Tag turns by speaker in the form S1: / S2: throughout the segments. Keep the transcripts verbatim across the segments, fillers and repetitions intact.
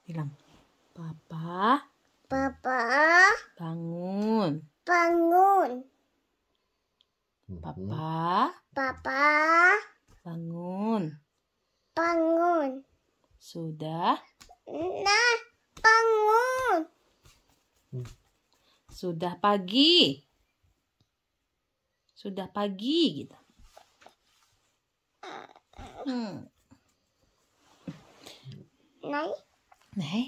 S1: Bilang, Papa.
S2: Papa.
S1: Bangun.
S2: Bangun.
S1: Papa.
S2: Papa.
S1: Bangun.
S2: Bangun.
S1: Sudah.
S2: Nah, bangun.
S1: Sudah pagi. Sudah pagi gitu. Hmm.
S2: Nai.
S1: Nai.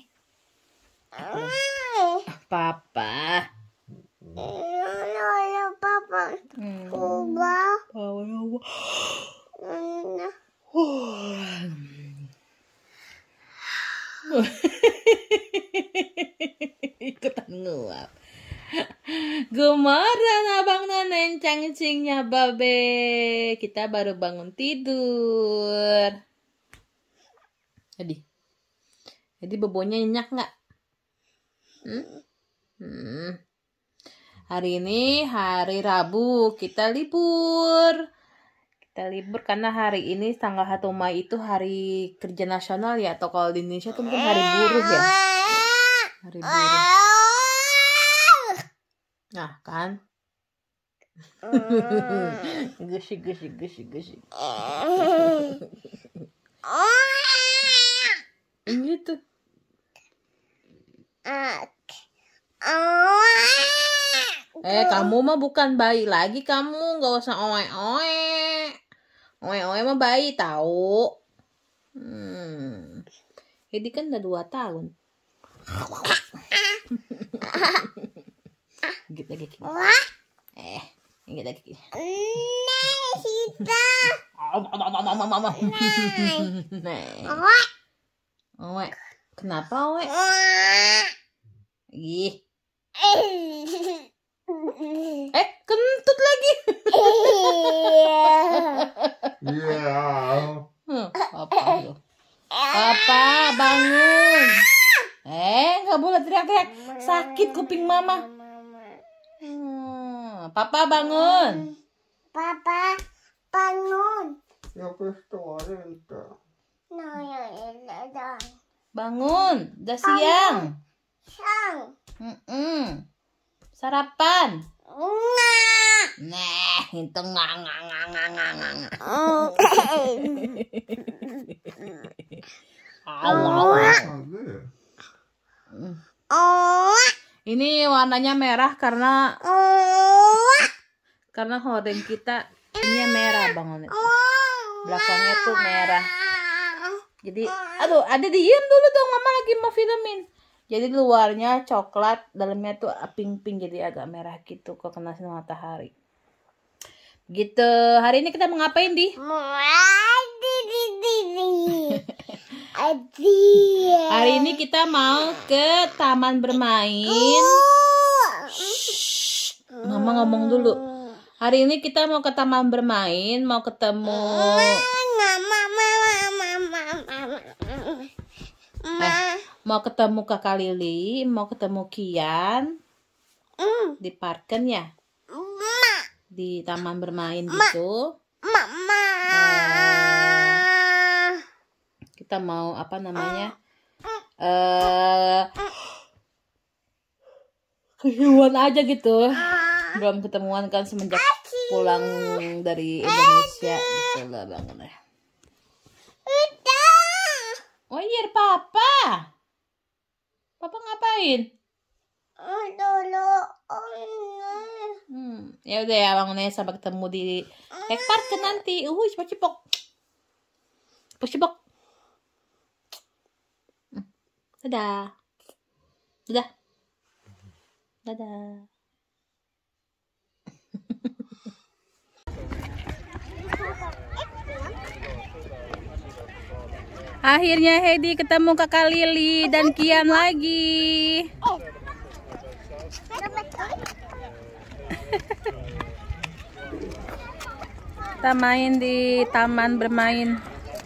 S2: Nai.
S1: Papa.
S2: Halo, Papa.
S1: Hmm.
S2: Kuba.
S1: Papa.
S2: Nah.
S1: Ikutan nguap. Gemeran abang nonen cangcingnya babe. Kita baru bangun tidur. Jadi, jadi bobonya nyenyak nggak? Hmm? Hmm. Hari ini hari Rabu, kita libur. Kita libur karena hari ini tanggal satu Mei itu hari kerja nasional ya, atau kalau di Indonesia itu mungkin hari buruh ya. Hari buruh. Nah kan. Gusik gusik gusik gusik. Gitu. Eh, kamu mah bukan bayi lagi, kamu nggak usah oe oe. Oe oe mah bayi tahu. Hmm. Jadi kan udah dua tahun. Gigit lagi. Gigit. Eh, gigit lagi.
S2: Nah, Sita.
S1: Nah. Oe. Kenapa oe? Ih. Eh, kentut lagi.
S3: Iya.
S1: Papa, Papa bangun. Eh, nggak boleh teriak-teriak. Sakit kuping mama. Hmm, Papa bangun.
S2: Papa bangun.
S3: Siapa itu?
S1: Bangun, udah siang.
S2: Sang.
S1: Mm-mm. Sarapan.
S2: Nah.
S1: Nah, itu ngang ngang ngang ngang ngang.
S2: Oh.
S1: Ini warnanya merah karena karena hordeng kita ini merah banget. Belakangnya tuh merah. Jadi, aduh, ada diem dulu dong, mama lagi mau filmin. Jadi luarnya coklat, dalamnya tuh pink-pink, jadi agak merah gitu kok kena sinar matahari. Gitu. Hari ini kita mau ngapain, Di? Hari ini kita mau ke taman bermain. Shh, mama ngomong dulu. Hari ini kita mau ke taman bermain, mau ketemu Eh, mau ketemu Kakak Lili, mau ketemu Kian di parken ya, di taman bermain gitu. Eh, kita mau apa namanya? Eh, kehidupan aja gitu. Belum ketemuan kan semenjak pulang dari Indonesia gitu lah bangun ya. Oh iya, Papa. Papa ngapain? Hmm, ya udah ya bangunnya, sampai ketemu di Lake Park nanti. Uh, cepok-cepok. Cepok-cepok. Hmm. Dadah. Dadah. Dadah. Akhirnya Hedi ketemu Kakak Lili dan Kian lagi. Kita main di taman bermain.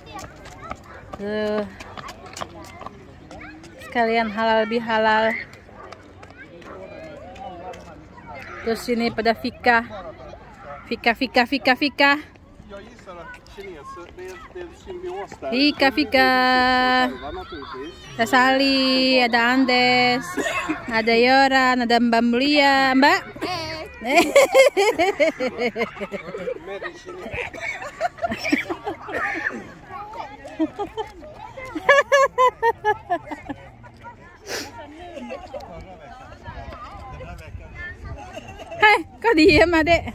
S1: Tuh. Sekalian halal bihalal. Terus ini pada Fika. Fika, Fika, Fika, Fika. Fika, Fika. Ada Sali, ada Andes, ada Yoran, ada Mbak Mulia, Mbak. Hai, kok diem, Adek?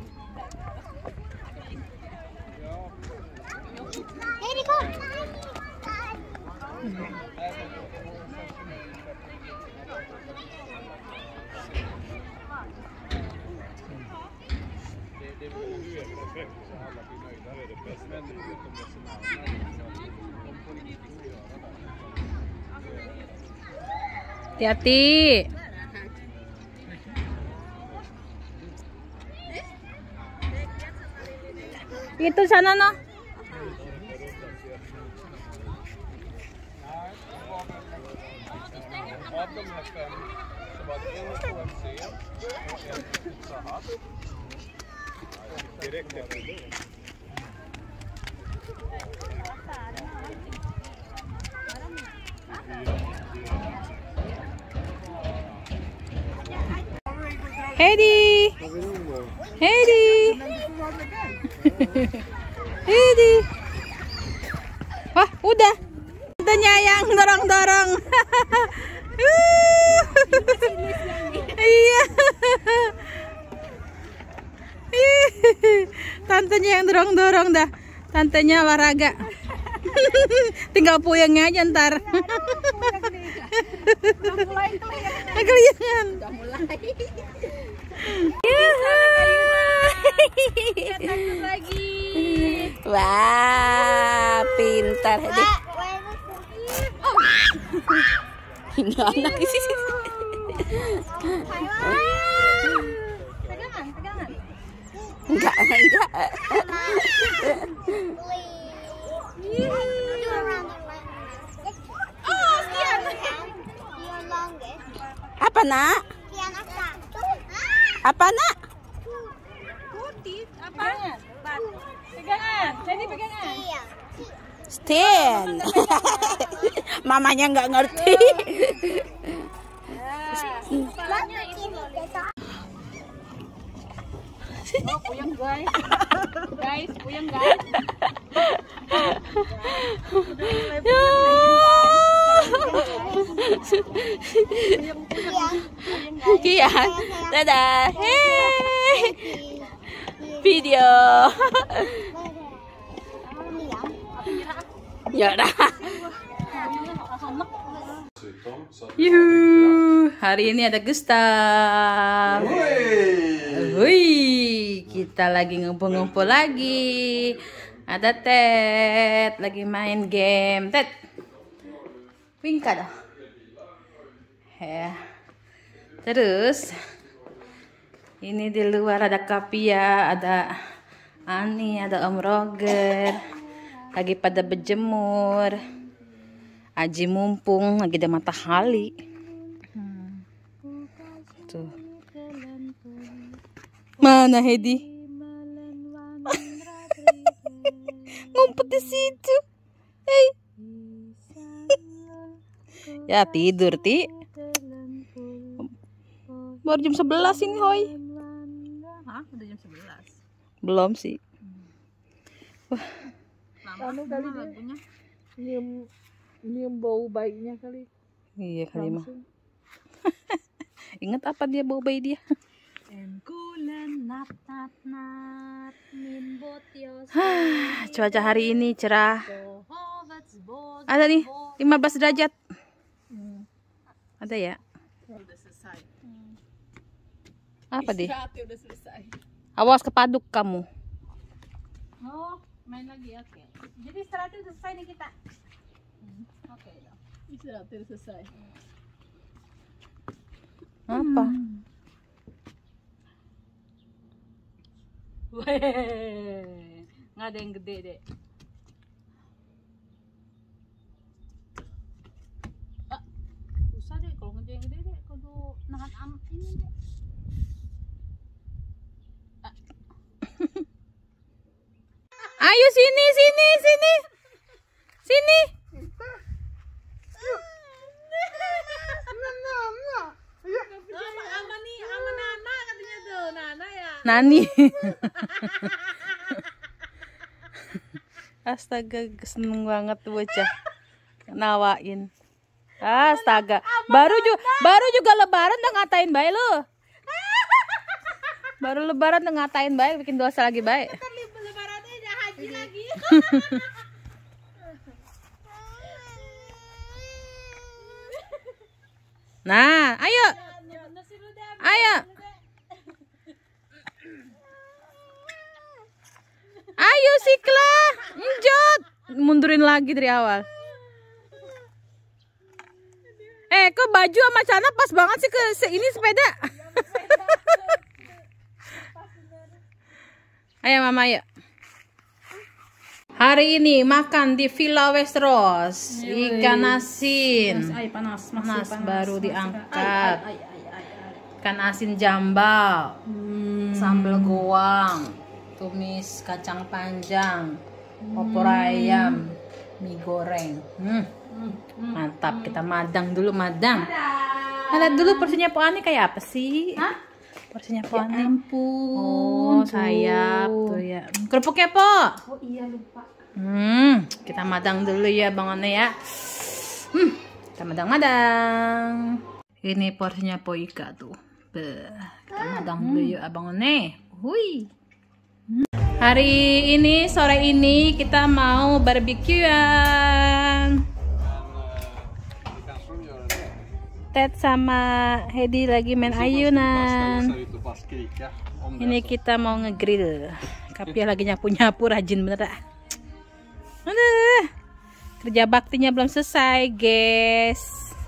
S1: Hati-hati. Itu sana no. Heidi, Heidi, Heidi. Wah, udah. Tantenya yang dorong-dorong. Iya. Tantenya yang dorong-dorong dah. Tantenya olahraga. Tinggal puyengnya aja ntar. Kelihatan. Lagi. Wah, pintar deh. Ini anak di sini.
S2: Pegangan, pegangan.
S1: Enggak, enggak.
S2: Oh, sekian.
S1: Apa, Nak? Apa, Nak?
S2: Putih, apa? Pegangan, jadi pegangan.
S1: Stand. Mamanya nggak ngerti.
S2: Kepalanya itu loh.
S4: Oh, puyeng guys. Guys, puyeng guys.
S1: Kian, dadah. Hey. Video. Ya dah. Yuhu, hari ini ada Gustav. Wih, kita lagi ngumpul-ngumpul lagi. Ada Ted, lagi main game. Ted, wingka dah. Ya. Terus, ini di luar ada Kapia, ada Ani, ada Om Roger. Lagi pada berjemur. Aji mumpung lagi ada matahari. Hmm. Tuh. Mana Hedi? Ngumpet di situ. Hei. Ya tidur, Ti. Baru jam sebelas ini, Hoi.
S4: Hah? Udah jam sebelas.
S1: Belum sih. Wah.
S4: Lama kali lagunya. Nyium nyium bau bayinya kali.
S1: Iya kali mah. Ingat apa dia bau bayi dia? Cuaca hari ini cerah. Ada nih lima belas derajat.
S4: Hmm.
S1: Ada ya?
S4: Udah selesai.
S1: Apa deh?
S4: Istirahatnya udah selesai.
S1: Awas kepaduk kamu.
S4: Oh, main lagi ya. Oke. Jadi istirahatnya udah selesai nih kita. Hmm. Oke, okay, istirahatnya udah selesai.
S1: Apa?
S4: Hmm. Weh, nggak ada yang gede deh. Ah, susah deh kalau nggak ada yang gede deh. Kalau nahan am ini deh.
S1: sini, sini, sini. Sini.
S2: Sama sama nih, sama Nana katanya tuh. Nana ya.
S1: Nani. Astaga, seneng banget tuh bocah. Nawain. Astaga, baru juga baru juga lebaran udah ngatain baik lu. Baru lebaran udah ngatain baik, bikin dosa lagi baik.
S2: Kan lebarannya udah haji lagi.
S1: Nah, ayo. Ayo. Ayo Sikla, njot. Mundurin lagi dari awal. Eh, kok baju sama celana pas banget sih ke se ini sepeda. Ayo Mama, ayo. Hari ini makan di Villa Westeros, ikan asin.
S4: Ay, panas, masih
S1: Panas,
S4: panas,
S1: baru
S4: masih
S1: diangkat.
S4: Ay, ay, ay, ay, ay.
S1: Ikan asin jambal,
S4: Hmm.
S1: sambal goang, tumis kacang panjang, opor ayam, mie goreng. Hmm, mantap. Kita madang dulu, madang. Lihat dulu porsinya Po Ani kayak apa sih?
S4: Hah?
S1: Porsinya Po Ani.
S4: Ampun.
S1: Oh, sayap tuh ya. Kerupuknya Po.
S4: Oh iya, lupa.
S1: Hmm, kita madang dulu ya Bang One ya. Hmm, kita madang-madang. Ini porsinya Po Ika tuh. Beh, kita madang dulu yuk Abang One. Hui. Hari ini, sore ini kita mau barbekyuan. Ted sama Hedi lagi main ayunan. Ini kita mau ngegrill. Tapi lagi nyapu-nyapu, rajin bener dah. Aduh, kerja baktinya belum selesai, guys.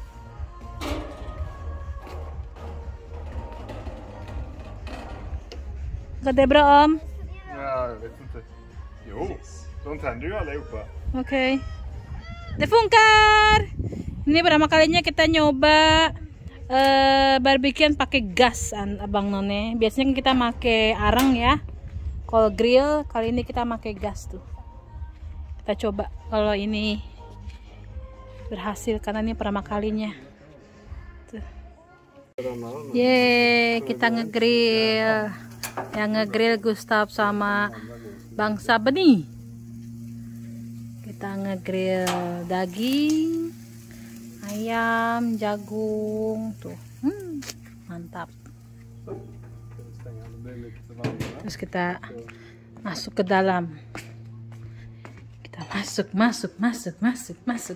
S1: Gede bro Om.
S3: Ja, jag vet inte. Jo, de tänder ju allihopa.
S1: Oke. Okay. Det funkar. Ini pertama kalinya kita nyoba uh, barbekyuan pakai gas, Abang None. Biasanya kita pakai arang ya. Kalau grill, kali ini kita pakai gas tuh. Kita coba kalau ini berhasil karena ini pertama kalinya. Tuh. Yeay, kita ngegrill. Yang ngegrill Gustaf sama Bang Sabeni. Kita ngegrill daging, ayam, jagung tuh. Hmm, mantap. Terus kita masuk ke dalam. Kita masuk, masuk, masuk, masuk, masuk.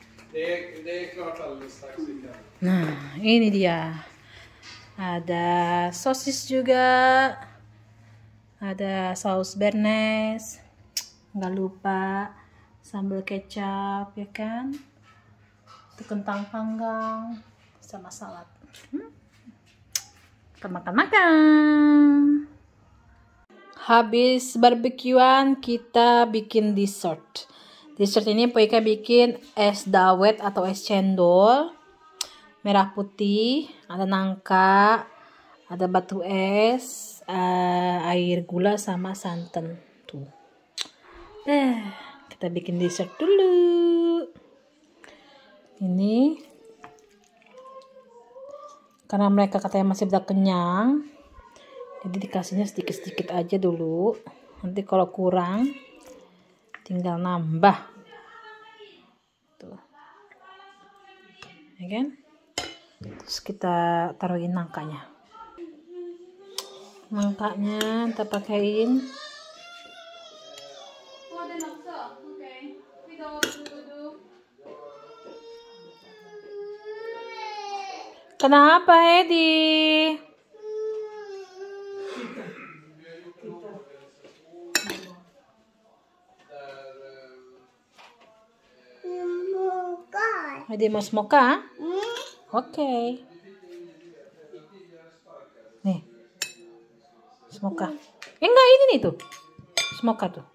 S1: Nah, ini dia. Ada sosis juga. Ada saus bernes. Nggak lupa sambal kecap ya kan. Itu kentang panggang sama salad. Hmm. Kita makan-makan. Habis barbekyuan kita bikin dessert. Dessert ini Po Ika bikin es dawet atau es cendol. Merah putih, ada nangka, ada batu es, uh, air gula sama santan. Tuh. Eh, kita bikin dessert dulu. Ini karena mereka katanya masih udah kenyang, jadi dikasihnya sedikit-sedikit aja dulu. Nanti kalau kurang tinggal nambah. Tuh. Ya kan? Terus kita taruhin nangkanya. Nangkanya kita pakaiin. Kenapa, Edi? Edi mau smoka? Oke. Okay. Nih. Smoka. Eh enggak, ini nih tuh. Smoka tuh.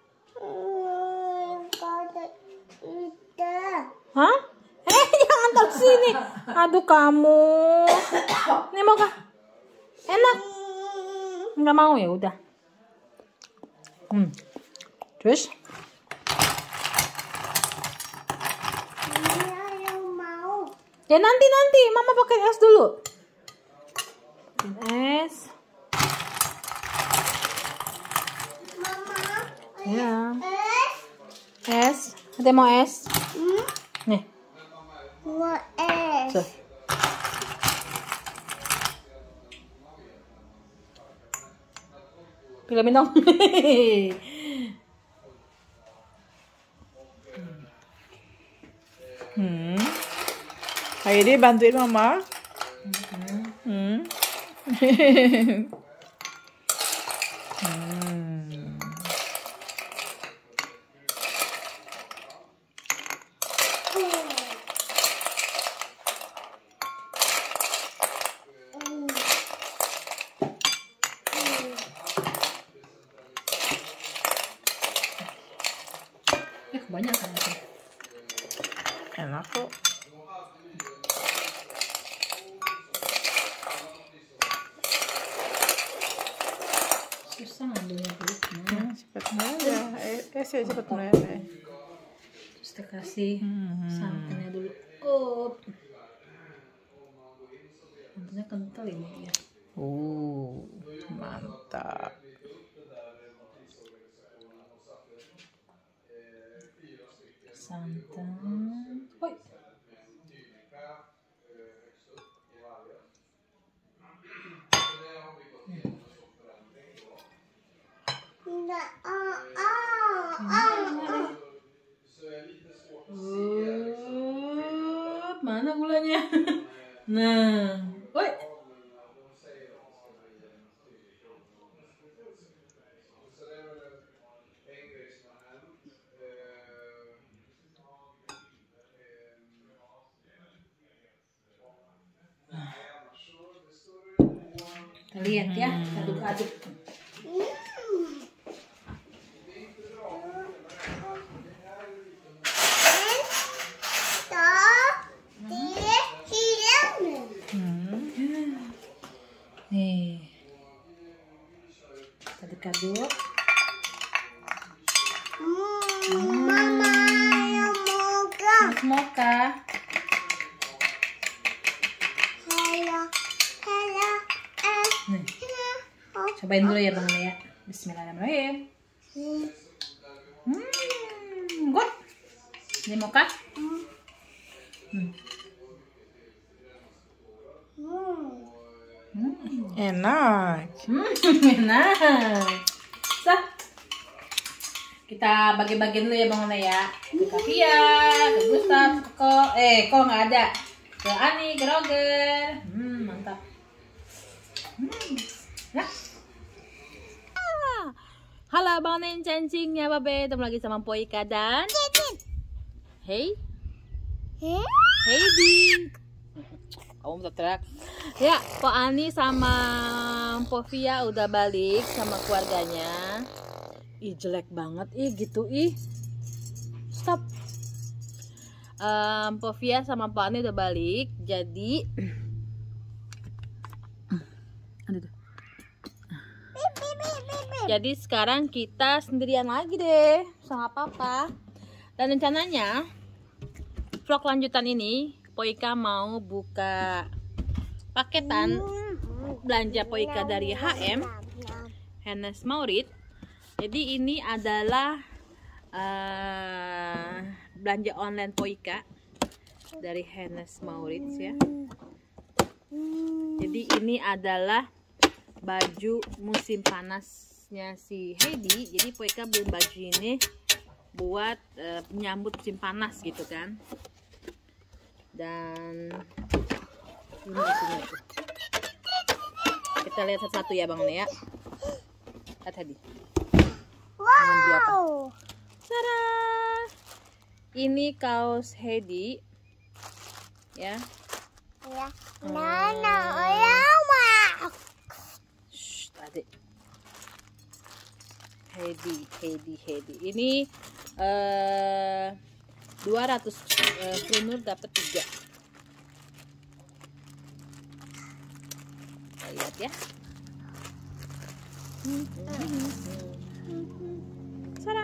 S1: Hah? Eh jangan taruh sini. Aduh kamu. Ini mau kah? Enak. Enggak mau ya udah. Hmm. Terus Ya nanti nanti, Mama pakai es dulu. Es.
S5: Mama.
S1: Ya.
S5: Es.
S1: Es. Ada mau es?
S5: Hmm?
S1: Nih.
S5: Mau es.
S1: Tuh. Filmin dong.
S2: Hmm. Heidi bantuin Mama. Hmm. Hmm.
S1: Eh, kebanyakan sih.
S2: Enak kok.
S1: Susah ngambilnya dulu.
S2: Hmm, cepet meleleh. Eh, es ya cepet meleleh.
S1: Terus kita kasih
S2: Hmm.
S1: santannya dulu. Oh. Santannya kental ini ya.
S2: Uh, mantap.
S1: Santan. Woi.
S5: Enggak. Ah, ah, ah.
S1: Uh, mana gulanya? Nah, woi. Kita lihat ya, aduk-aduk. Nih, aduk-aduk.
S5: Mama yang moga.
S1: Mocha.
S5: Hello, hello, eh,
S1: Nih,
S5: hello.
S1: cobain dulu ya Bang Lea. Bismillahirrahmanirrahim. Hmm, good. Ini mocha. Hmm.
S5: Hmm.
S2: Enak.
S1: Hmm, enak. So, kita bagi-bagi dulu ya Bang Lea. Ke Kavia, ke Gustaf, ke Ko. Eh, Ko nggak ada. Ke Ani, ke Roger. Hmm, mantap. Hmm, ya. Halo Bang Nen Cancing ya Babe, ketemu lagi sama Poika dan Hey
S5: Eh?
S1: Heidi. Kamu bisa teriak. Ya, Po Ani sama Po Via udah balik sama keluarganya. Ih, jelek banget ih gitu ih. Stop. Um, Po Via sama Po Ani udah balik. Jadi Aduh. Jadi sekarang kita sendirian lagi deh sama papa. Dan rencananya vlog lanjutan ini Poika mau buka paketan belanja Poika dari H M Hennes Maurit. Jadi ini adalah uh, belanja online Poika dari Hennes Maurit ya. Jadi ini adalah baju musim panasnya si Heidi. Jadi Poika beli baju ini buat uh, menyambut musim panas gitu kan. Dan ini isinya itu. Kita lihat satu-satu ya Bang Lea. Lihat tadi.
S5: Wow.
S1: Tada! Ini kaos Heidi. Ya.
S5: Ya. Nana, lama.
S1: Shh, adik. Heidi, Heidi, Heidi. Ini eh dua ratus uh, kronur dapat tiga. Kita lihat ya. Tada!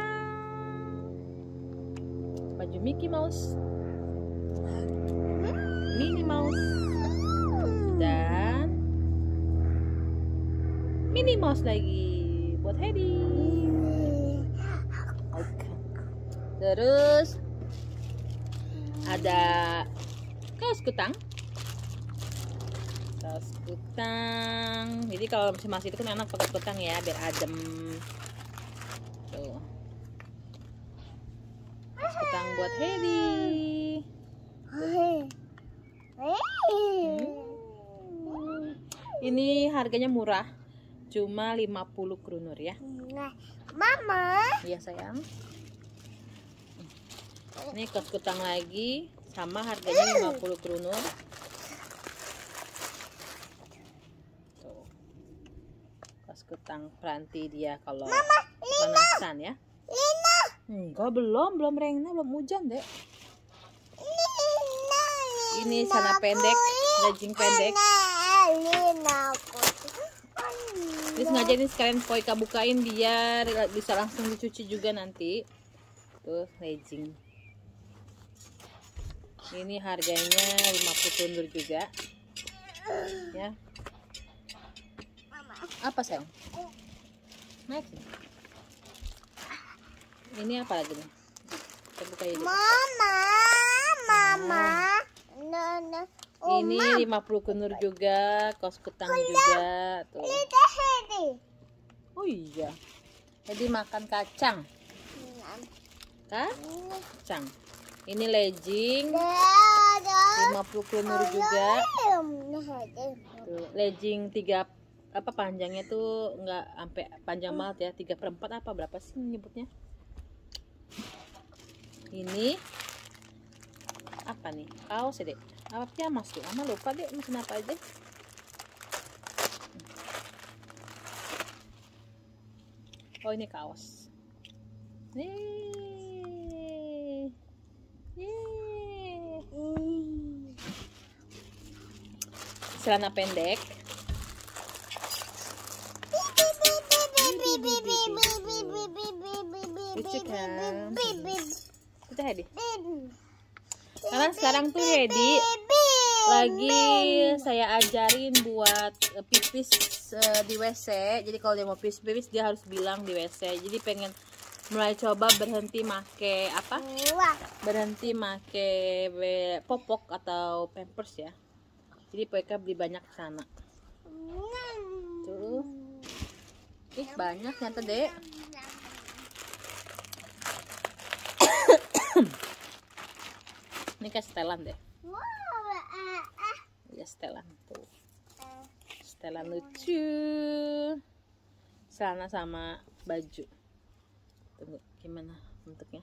S1: Baju Mickey Mouse. Minnie mouse lagi buat Hedi. Oke. Terus ada kaos kutang. Kaos kutang. Jadi kalau masih itu kan enak pakai kutang ya, biar adem. Tuh. Kaos kutang buat Hedi. Ini harganya murah, cuma lima puluh kronor ya.
S5: Mama.
S1: Iya sayang. Ini kaos kutang lagi, sama harganya lima puluh kronor. Tuh. Kaos kutang peranti dia kalau panasan ya.
S5: Lina.
S1: Enggak, belum, belum rengna, belum hujan deh.
S5: Lina.
S1: Ini celana pendek, legging pendek.
S5: Lina aku.
S1: Ini sengaja ini sekalian Poika bukain biar bisa langsung dicuci juga nanti. Tuh, legging. Ini harganya lima puluh kronor juga. Ya. Apa sayang? Naik sini. Ini apa lagi nih? Kita buka ini.
S5: Mama. Mama. Nana.
S1: Ini lima puluh kronor juga, kaos kutang juga. Tuh.
S5: Kita Hedi.
S1: Oh iya. Jadi makan kacang. Kacang. Ini legging lima puluh kronor juga. Tuh, legging tiga apa panjangnya tuh nggak sampai panjang banget ya, tiga per empat apa berapa sih nyebutnya? Ini apa nih? Kaos ya, Dek? Apa pijamas tuh? Mama lupa deh mesin apa aja. Oh, ini kaos. Nih. Yeay. Celana pendek. Lucu kan? Kita Hedi. Karena sekarang tuh Hedi lagi saya ajarin buat pipis uh, di W C. Jadi kalau dia mau pipis-pipis dia harus bilang di W C. Jadi pengen mulai coba berhenti make apa? Berhenti make popok atau pampers ya. Jadi mereka beli banyak ke sana. Tuh. Ih, banyak nyata, Dek. Ini kayak setelan deh. Ya setelan tuh. Setelan lucu. Celana sama baju. Tunggu, gimana bentuknya?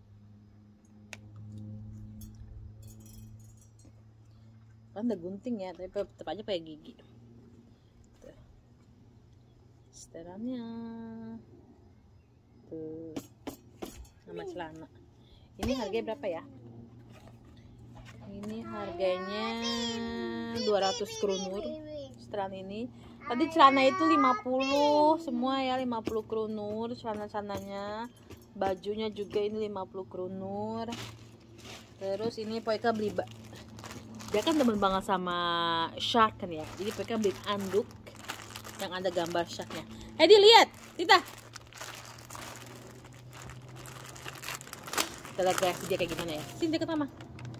S1: Kan udah gunting ya, tapi tetap aja kayak gigi. Tuh. Setelannya. Tuh. Sama celana. Ini harganya berapa ya? Ini harganya dua ratus kronor setelan ini. Tadi celana itu lima puluh semua ya, lima puluh kronor celana-celananya. Bajunya juga ini lima puluh kronor. Terus ini Poika beli ba dia kan temen banget sama shark kan ya. Jadi Poika beli anduk yang ada gambar sharknya. Hedi lihat, Tita. Kita lihat reaksi dia kayak gimana ya. Sini deket mama.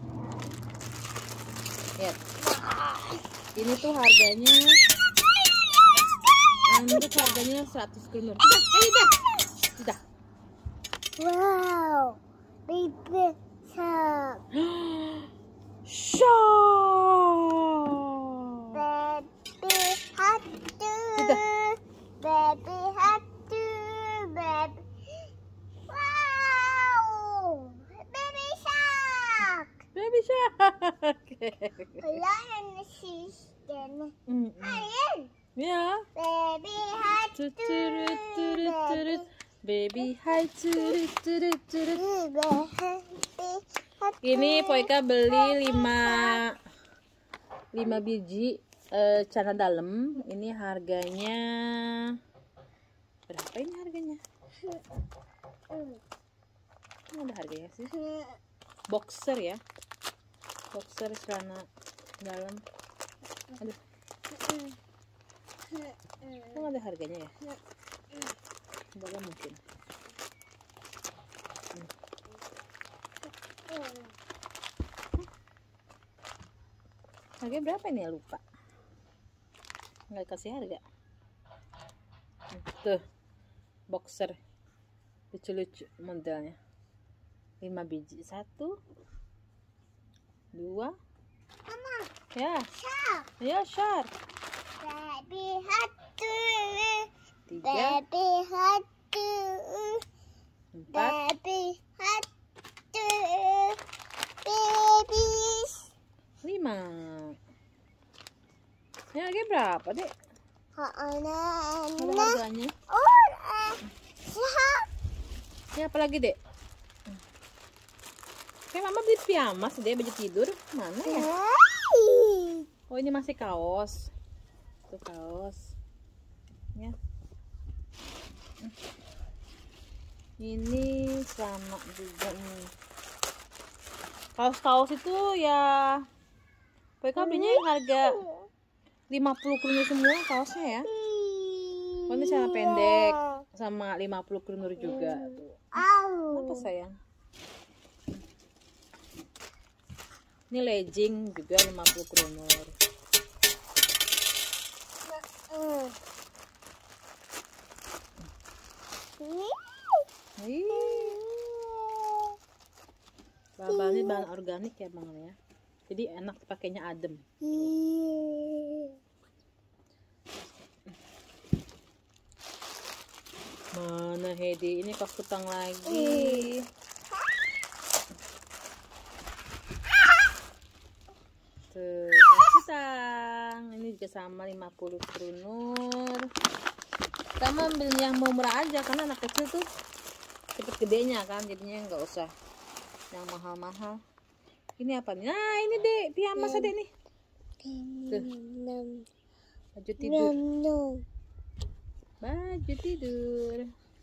S1: Lihat. Ini tuh harganya anduk harganya seratus kronor. Sudah, ayo sudah.
S5: Wow, baby shark.
S1: Shark.
S5: Baby hatu.
S1: Sudah.
S5: Baby hatu. Baby. Wow, baby shark.
S1: Baby shark.
S5: Kalian assistant.
S1: Mm -mm.
S5: Kalian.
S1: Ya.
S5: Baby hatu.
S1: Turut turut turut. Baby hai turut turut turut. Ini Poika beli lima lima biji eh, celana dalam. Ini harganya berapa ini harganya? Ini ada harganya sih. Boxer ya. Boxer celana dalam. Aduh. Kok ada harganya ya? Berapa mungkin? Harga berapa ini ya, lupa. Nggak kasih harga. Tuh, boxer lucu-lucu modelnya. Lima biji, satu, dua,
S5: Mama,
S1: ya,
S5: shark.
S1: ya shark.
S5: Baby hatu.
S1: Tiga,
S5: Baby hatu.
S1: empat,
S5: Baby hatu. Babies.
S1: lima. Ini harga berapa dek?
S5: Ana.
S1: Ada harganya.
S5: Oh, eh, shark.
S1: Ini apa lagi dek? Kayak mama beli pijamas deh, baju tidur. Mana ya?
S5: Hey.
S1: Oh ini masih kaos. Tuh kaos. Ya. Ini sama juga nih. Kaos-kaos itu ya mereka belinya yang harga lima puluh krunur semua kaosnya ya. Oh ini celana pendek sama lima puluh krunur juga. Tuh.
S5: Au.
S1: Apa sayang? Ini legging juga lima puluh krunur.
S5: Mm.
S1: Ih, bahannya bahan organik ya bang ya. Jadi enak pakainya adem. Mana Hedi? Ini kos kutang lagi. Tuh, kos kutang. Ini juga sama lima puluh krunur. Kita mau ambil yang mau murah aja karena anak kecil tuh cepet gedenya kan, jadinya nggak usah yang mahal-mahal. Ini apa nih? Nah ini deh pijamas ada nih. Tuh, baju tidur. Baju tidur.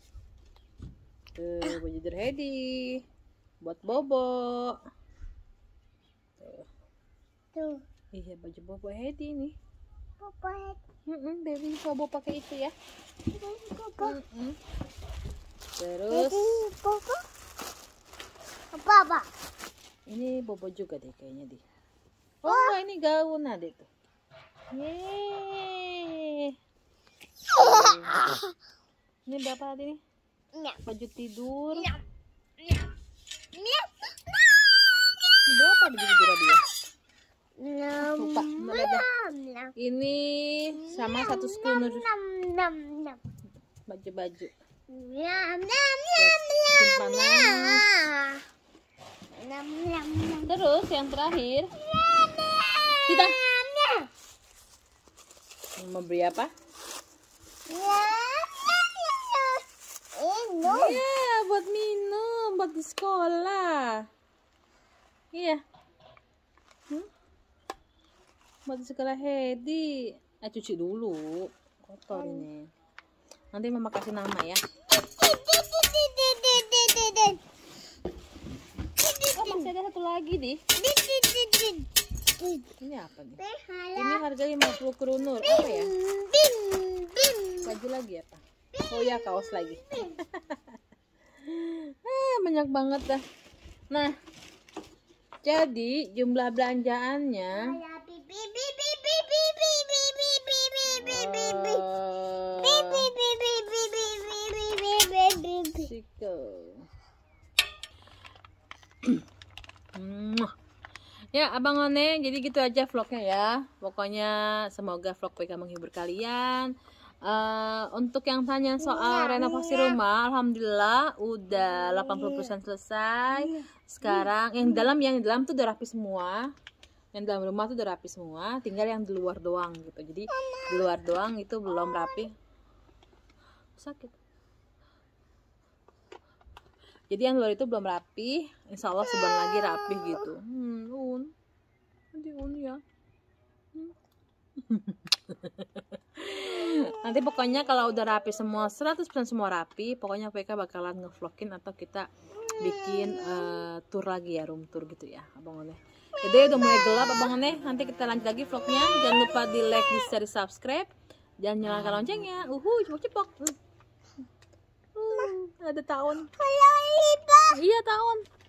S1: Tuh, baju tidur Hedi. Buat bobo. Tuh.
S5: Tuh,
S1: Iya, baju bobo Hedi nih.
S5: papa,
S1: Mm-mm, baby bobo pakai itu ya.
S5: papa,
S1: Mm-mm. Terus
S5: papa, papa.
S1: ini bobo juga deh kayaknya deh. Oh, enggak, ini gaun ada tuh. Yeay. Ini berapa tadi nih? Baju tidur. Berapa baju tidur dia? Lupa, nggak ada. Ini sama satu skunur baju-baju. Simpanan. Terus yang terakhir kita mau beli apa? Iya, buat minum, buat di sekolah. Iya. Hmm? Buat di sekolah Hedi. Eh, cuci dulu. Kotor ini. Nanti mama kasih nama ya. Oh, masih ada satu lagi, Di. Ini apa nih? Ini harga lima puluh krunur. Apa ya? Baju lagi apa? Oh ya, kaos lagi. ah, banyak banget dah. Nah, jadi jumlah belanjaannya uh, ya abang One, jadi gitu aja vlognya ya. Pokoknya semoga vlog P K menghibur kalian. Uh, untuk yang tanya soal renovasi rumah, alhamdulillah udah delapan puluh persen selesai. Sekarang yang dalam yang di dalam tuh udah rapi semua. Yang dalam rumah tuh udah rapi semua, tinggal yang di luar doang gitu. Jadi di luar doang itu belum rapi. Sakit. Jadi yang luar itu belum rapi, insya Allah sebulan lagi rapi gitu. Hmm, un, nanti un ya. Hmm. Nanti pokoknya kalau udah rapi semua, seratus persen semua rapi, pokoknya P K bakalan ngevlogin atau kita bikin uh, tour lagi ya, room tour gitu ya, abang One. Jadi udah mulai gelap abang One, nanti kita lanjut lagi vlognya. Jangan lupa di like, di share, di subscribe. Jangan nyalakan loncengnya. Uhu, cepok-cepok. Uh, ada tahun.
S5: Kalau iba.
S1: Iya, tahun.